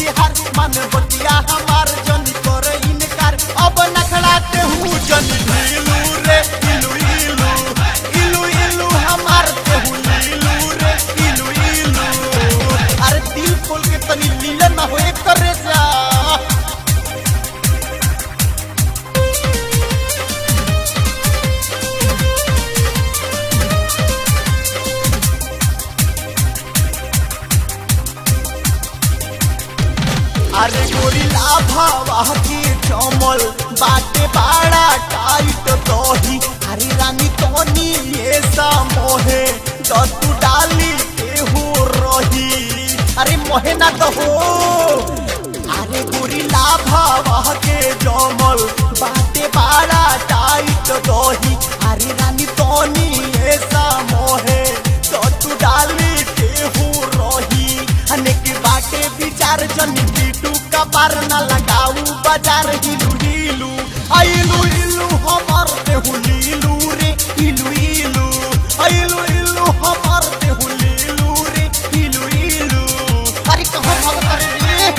बिहार मन बतिया हमार जन कर इनकार अब नखड़ाते हूँ जन ढीलू रे इलू इलू इलू इलू हमार ते हूँ लीलू रे इलू इलू अरे दिल खोल के तनी लीला ना होए करे जा अरे गोरिल्ला भावा की चमल बाटे बाड़ा टाइट दही अरे रानी तोनी ये सा मोहे तू डाली के हो रही अरे मोहे ना तो हो अरे गोरिल्ला भावा के चमल बाटे बाड़ा टाइट दही अरे रानी तोनी ये सा मोहे तू डाली के हो रही अनेक बाटे विचार जनी का बार ना लगाऊ बाजार हिलू हिलू आइलू इलू हमार ते हुलीलू रे इलू इलू आइलू इलू हमार ते हुलीलू रे इलू इलू अरे कहां भागता रे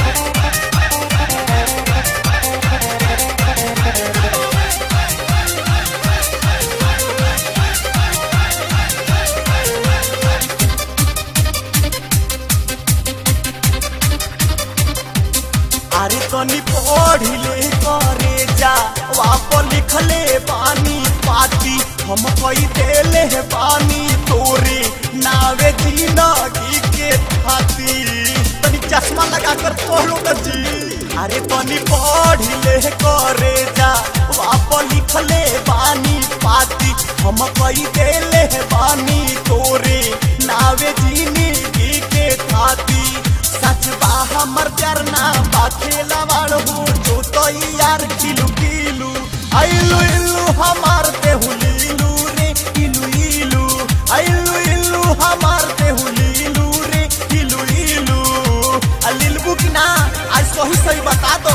अरे तनी पढ़िले करे जा वाप लिखले पानी पाती हम कई देले है पानी तोरे नावे जिंदगी के खाती तनी चश्मा लगा कर पढ़ो न जी अरे तनी पढ़िले करे जा वाप लिखले पानी पाती हम कई देले है पानी तोरे नावे जिंदगी के खाती सच बा हमर प्यार ना बाखेला वालो जो तो यार किलू किलू आइलू इलू हमार ते हुलीलू रे इलू इलू आइलू इलू हमार ते हुलीलू रे इलू इलू अलिलबू की ना आज सही सही बता दो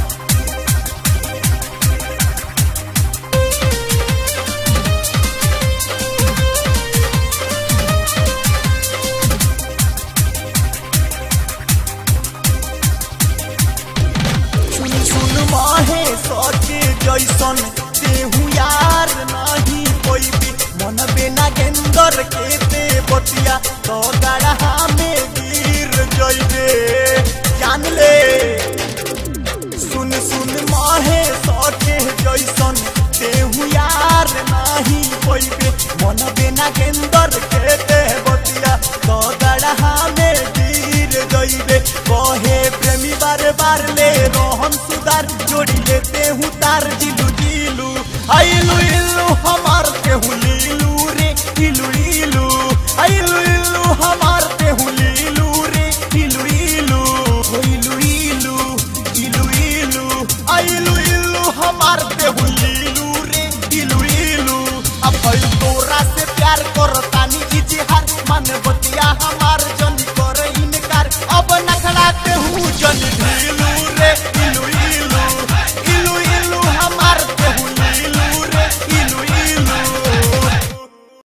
माहे सके जैसन तेहू यार नहीं कोई भी मन बिना गेंदर के ते बतिया तो गढ़ा में गिर जइबे जान ले सुन सुन माहे सके जैसन तेहू यार नहीं कोई भी मन बिना गेंदर के ते बतिया तो गढ़ा में गिर जइबे कहे प्रेमी बार बार ले